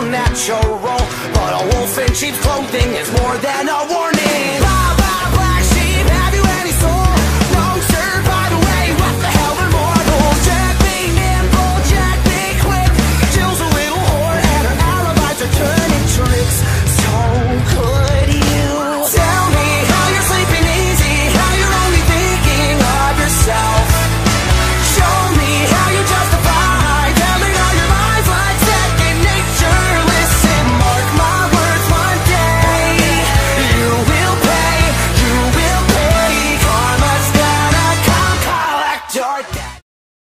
natural. But a wolf in sheep's clothing is more than a warning.